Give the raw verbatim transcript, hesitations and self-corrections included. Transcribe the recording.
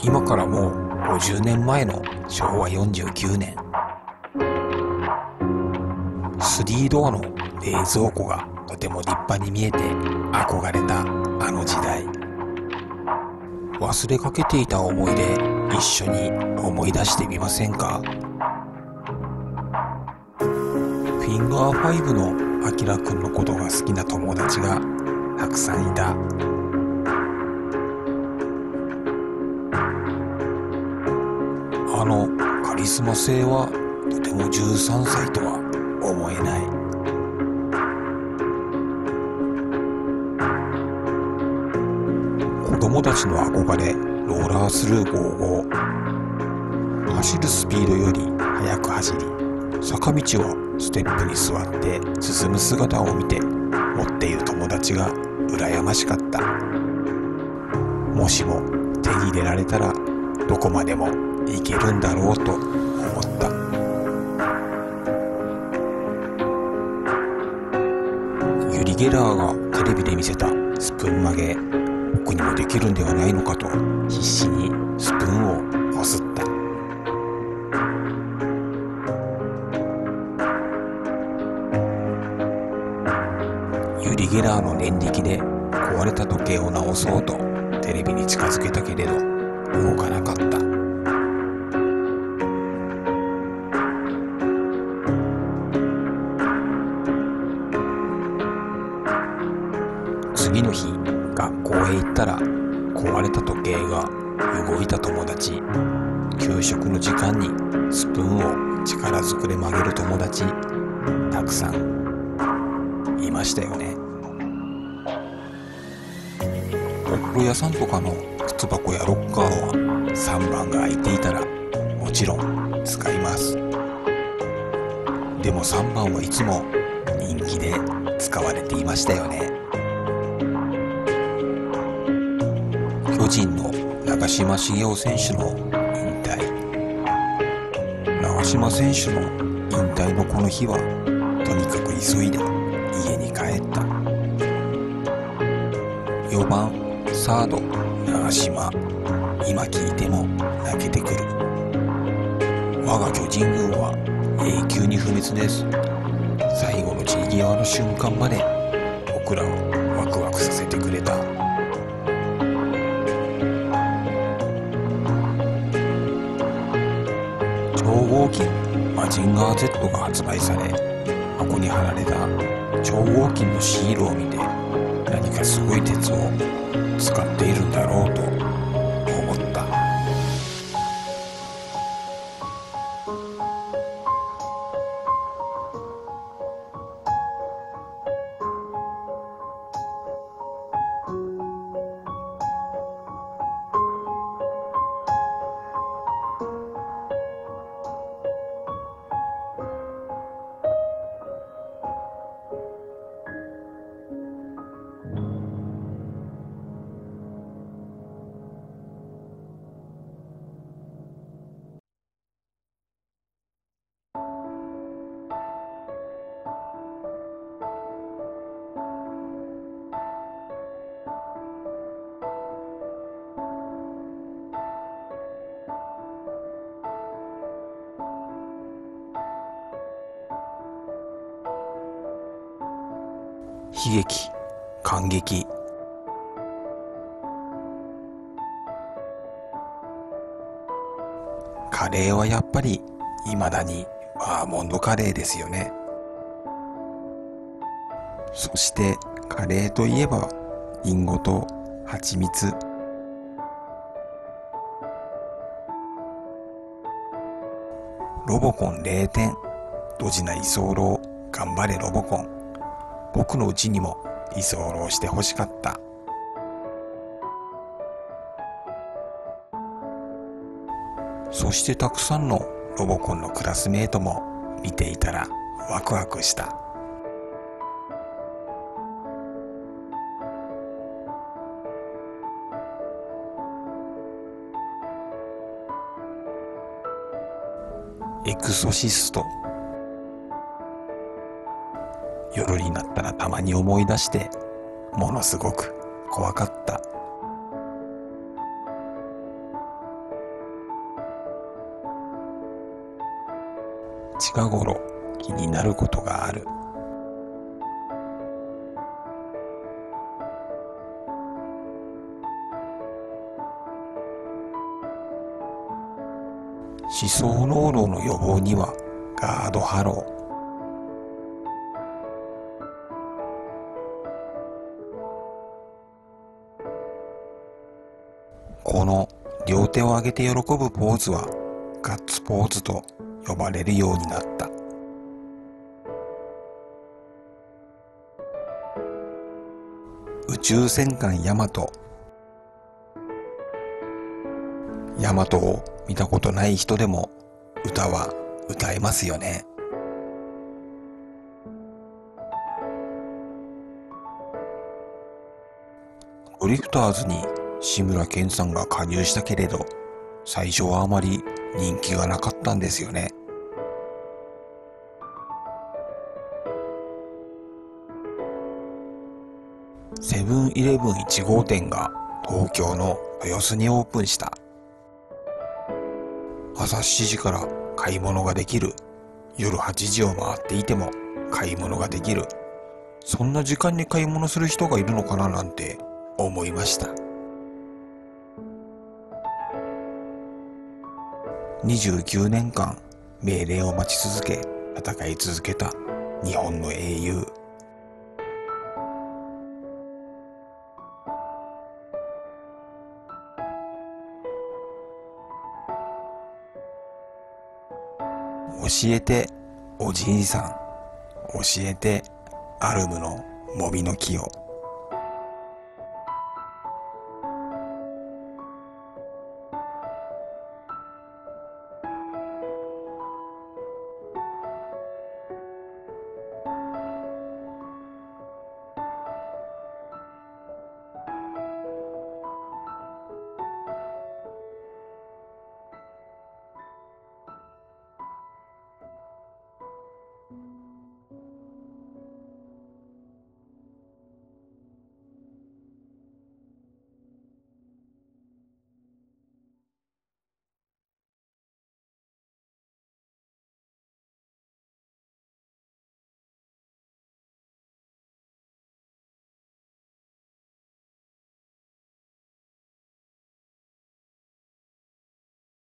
今からもうごじゅうねんまえのしょうわよんじゅうきゅうねん、スリードアの冷蔵庫がとても立派に見えて憧れたあの時代。忘れかけていた思い出、一緒に思い出してみませんか？フィンガーファイブのアキラくんのことが好きな友達がたくさんいた。あのカリスマ性はとてもじゅうさんさいとは思えない。子供たちの憧れ、ローラースルーごじゅうご。走るスピードより速く走り、坂道はステップに座って進む姿を見て持っている友達が羨ましかった。もしも手に入れられたらどこまでもいけるんだろうと思った。ユリ・ゲラーがテレビで見せたスプーン曲げ、僕にもできるんではないのかと必死にスプーンをこすった。ユリ・ゲラーの念力で壊れた時計を直そうとテレビに近づけたけれど動かなかった。次の日、学校へ行ったら壊れた時計が動いた友達、給食の時間にスプーンを力ずくで曲げる友達、たくさんいましたよね。お風呂屋さんとかの靴箱やロッカーはさんばんが空いていたらもちろん使います。でもさんばんはいつも人気で使われていましたよね。巨人の長嶋茂雄選手の引退。長嶋選手の引退のこの日はとにかく急いで家に帰った。よばんサード長嶋、今聞いても泣けてくる。我が巨人軍は永久に不滅です。最後の散り際の瞬間まで僕らをワクワクさせてくれた。超合金マジンガー Z が発売され、箱に貼られた超合金のシールを見て、何かすごい鉄を使っているんだろうと思った。悲劇、感激。カレーはやっぱり未だにアーモンドカレーですよね。そしてカレーといえばリンゴと蜂蜜。ロボコンれいてん、ドジな居候、頑張れロボコン。僕のうちにも居候してほしかった。そしてたくさんのロボコンのクラスメートも見ていたらワクワクした。エクソシスト。夜になったらたまに思い出してものすごく怖かった。 近頃気になることがある。歯槽膿漏の予防にはガードハロー。この両手を上げて喜ぶポーズはガッツポーズと呼ばれるようになった。宇宙戦艦ヤマト。ヤマトを見たことない人でも歌は歌えますよね。ドリフターズに志村けんさんが加入したけれど、最初はあまり人気がなかったんですよね。セブンイレブンいち号店が東京の豊洲にオープンした。朝しちじから買い物ができる。夜はちじを回っていても買い物ができる。そんな時間に買い物する人がいるのかななんて思いました。にじゅうきゅうねんかん命令を待ち続け戦い続けた日本の英雄。教えておじいさん、教えてアルムのモビの木を。